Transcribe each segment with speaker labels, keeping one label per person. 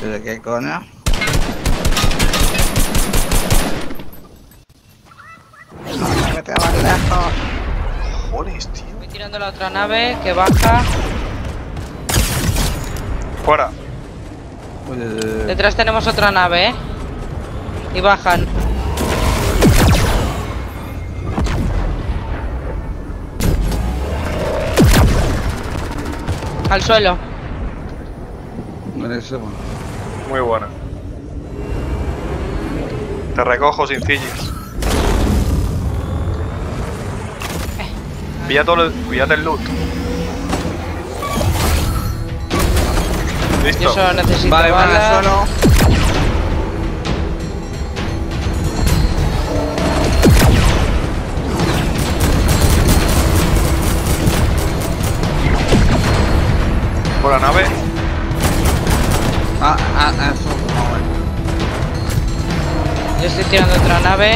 Speaker 1: ¿De qué coño? No, vete más lejos.
Speaker 2: Cojones, tío.
Speaker 3: Voy tirando la otra nave que baja.
Speaker 2: Fuera.
Speaker 3: Detrás tenemos otra nave, Y bajan. Al suelo.
Speaker 1: Buenísimo.
Speaker 2: Muy buena. Te recojo sin cillis. Píllate el loot.
Speaker 3: Yo
Speaker 2: Listo.
Speaker 3: solo necesito
Speaker 1: Vale, van al
Speaker 3: balas.
Speaker 1: suelo.
Speaker 2: Por la nave.
Speaker 1: Eso.
Speaker 3: Yo estoy tirando otra nave.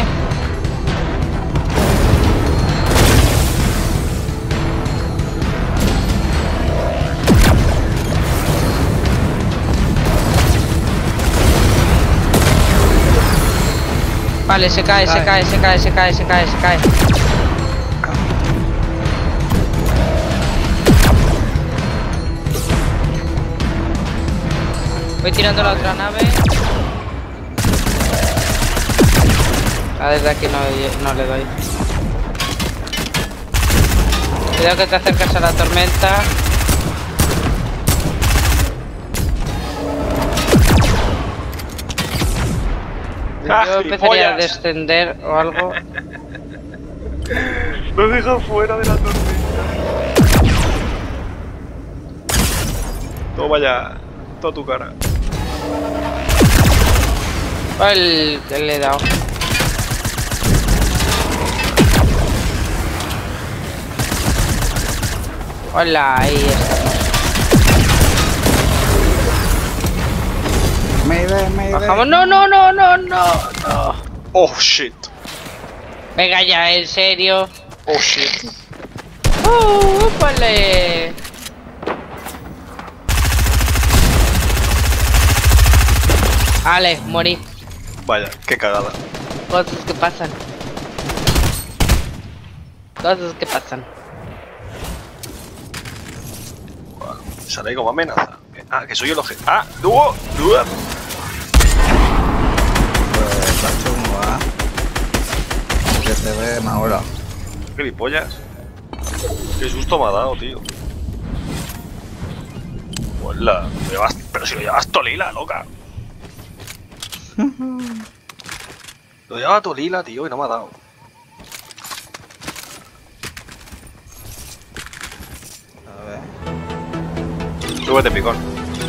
Speaker 3: Vale, se cae. Voy tirando la otra nave. Desde aquí no le doy. Cuidado que te acercas a la tormenta. Yo empezaría a descender o algo.
Speaker 2: Nos dejan fuera de la tormenta. Toma ya. Toda tu cara.
Speaker 3: Le he dado. Hola, ahí estamos.
Speaker 1: Me
Speaker 3: Bajamos. No.
Speaker 2: Oh shit.
Speaker 3: Venga ya, en serio.
Speaker 2: Oh shit.
Speaker 3: Vale. Vale, morí.
Speaker 2: Vaya, qué cagada.
Speaker 3: Cosas que pasan.
Speaker 2: Sale ahí como amenaza. Ah, que soy el objeto. Ah, dúo.
Speaker 1: Pues está chungo, que se ve ahora.
Speaker 2: Gilipollas. Qué susto me ha dado, tío. Hola. Pero si lo llevas Tolila, loca. Lo llevaba Tolila, tío, y no me ha dado.
Speaker 1: A ver.
Speaker 2: Súbete, picón.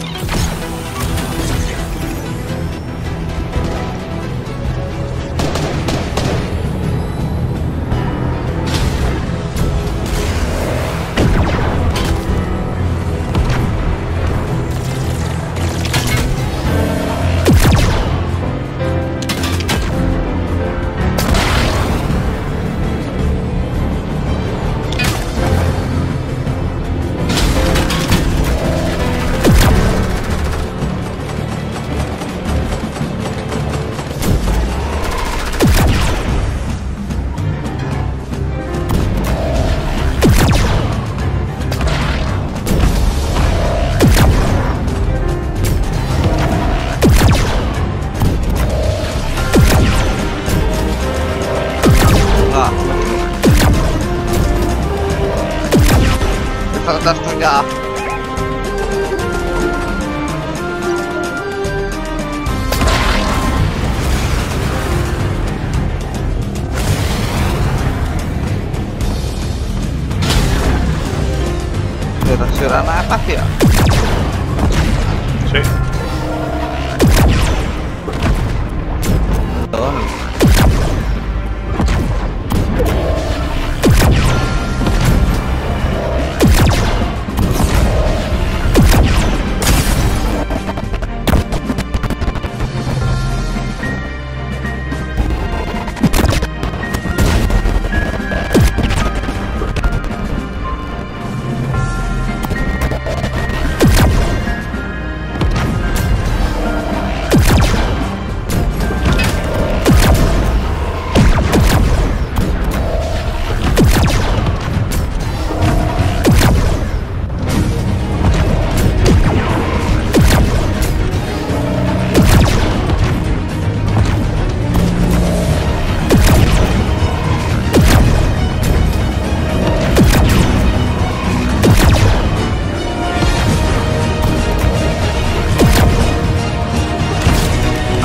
Speaker 1: Esto ya. Pero será más espacio.
Speaker 2: Sí.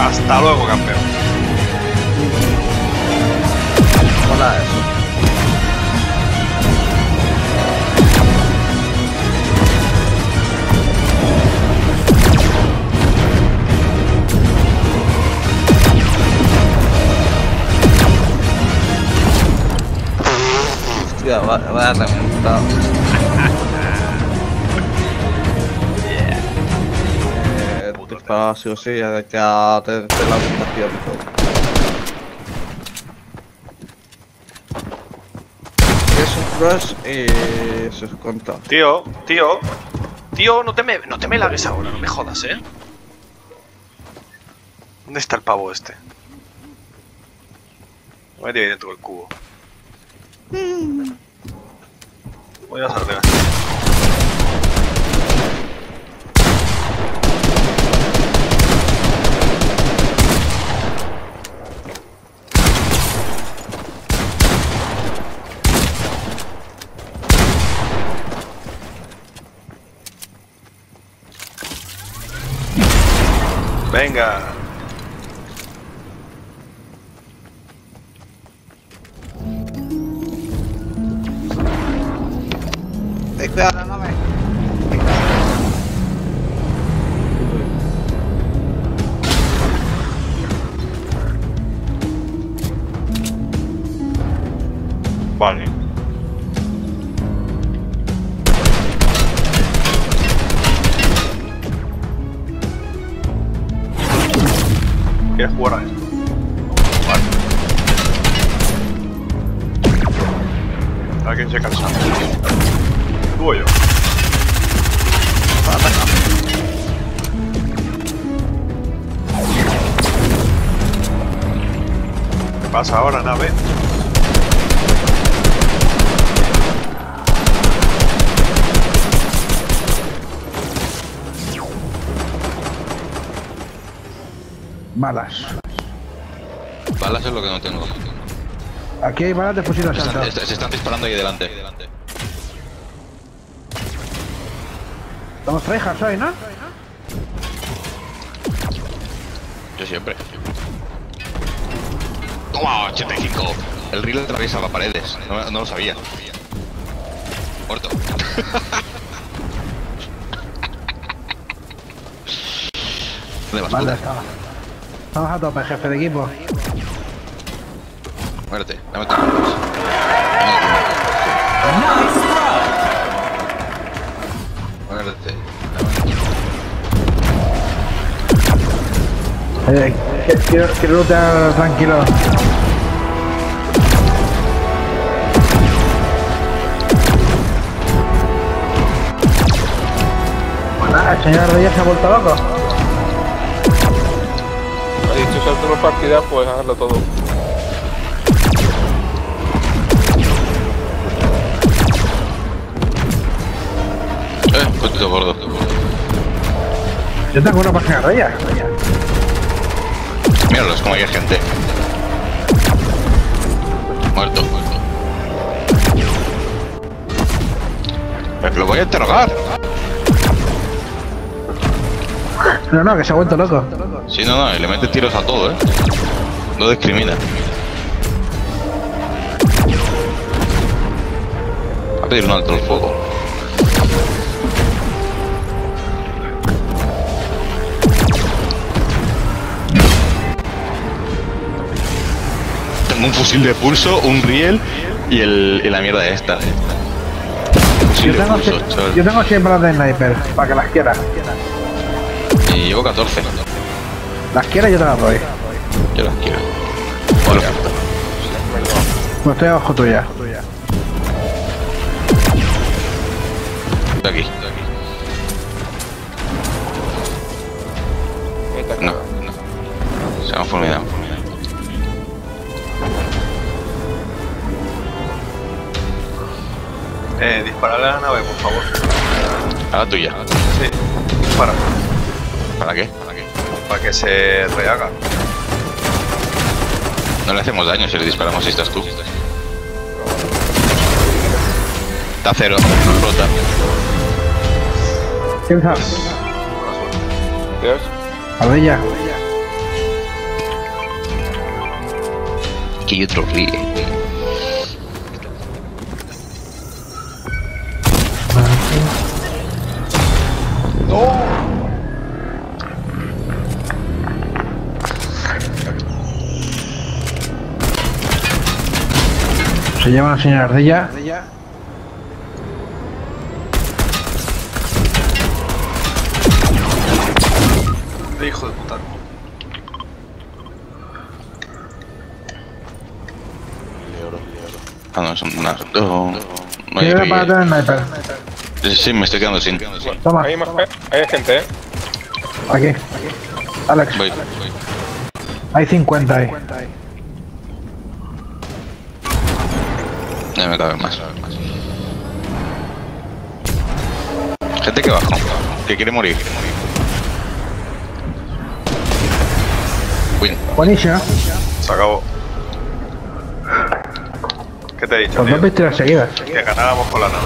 Speaker 2: Hasta luego, campeón.
Speaker 1: Hola, eso. Hostia, vaya reventado. Disparado sí o sí, ya de que a de la habitación y todo. Es un crush y se os cuenta.
Speaker 2: Tío, no te me lagues ahora, no me jodas, ¿eh? ¿Dónde está el pavo este? Me metí ahí dentro del cubo. Voy a salir. Venga.
Speaker 1: Cuidado, no me.
Speaker 2: Vale. ¿Quieres jugar a esto? Vale. Alguien se cansa. Tú o yo. ¿Qué pasa ahora, nave?
Speaker 4: Balas.
Speaker 5: Balas es lo que no tengo.
Speaker 4: Aquí hay balas de fusil asaltado.
Speaker 5: Se están disparando ahí delante.
Speaker 4: Estamos tryhards hoy, ¿no?
Speaker 5: Yo siempre. ¡Toma! 85. El reel atraviesa las paredes. No lo sabía. Muerto. ¿Dónde vas,
Speaker 4: Vale,
Speaker 5: puta?
Speaker 4: estamos a tope, jefe de equipo.
Speaker 5: Muérete. Dame tus armas. Muérete.
Speaker 4: Quiero lootear tranquilo. El señor Reyes se ha vuelto loco.
Speaker 6: Ha dicho saltar una partida, pues hacerlo todo.
Speaker 5: Puto gordo.
Speaker 4: Yo tengo una página de Reyes.
Speaker 5: Míralos como hay gente. Muerto. Lo voy a interrogar.
Speaker 4: No, que se ha vuelto loco.
Speaker 5: Sí, no, y le mete tiros a todo, No discrimina. Va a pedir un alto el fuego. Tengo un fusil de pulso, un riel y la mierda esta. Fusil de pulso, chol.
Speaker 4: Yo tengo 100 balas de sniper, para que las quieras.
Speaker 5: Y llevo 14.
Speaker 4: Las quieras yo te las doy.
Speaker 5: Yo las quiero. Hola.
Speaker 4: Pues estoy abajo tuya.
Speaker 5: Estoy aquí. No. Se me ha fulminado.
Speaker 2: Dispararle a la nave, por favor.
Speaker 5: A la tuya.
Speaker 2: Sí, dispara.
Speaker 5: ¿Para qué?
Speaker 2: Para que se rehaga.
Speaker 5: No le hacemos daño si le disparamos si estás tú. Está cero, rota.
Speaker 4: ¿Quién sabe?
Speaker 6: Dios.
Speaker 4: Ardilla.
Speaker 5: Aquí hay otro riel.
Speaker 4: Se llama la señora Ardilla.
Speaker 2: De hijo de puta.
Speaker 5: Ah, no, son nada. No hay
Speaker 4: Tiene para
Speaker 5: riel.
Speaker 4: tener sniper.
Speaker 5: Sí, me estoy quedando sin.
Speaker 4: Toma,
Speaker 6: Hay gente,
Speaker 4: aquí. Alex,
Speaker 5: Voy.
Speaker 4: hay 50 ahí.
Speaker 5: Ya me cabe más. Gente que baja, que quiere morir. Uy,
Speaker 4: Buenísima.
Speaker 7: Se acabó. ¿Qué te he dicho,
Speaker 4: Los
Speaker 7: tío?
Speaker 4: dos victorias seguidas.
Speaker 7: Que ganáramos con la nave.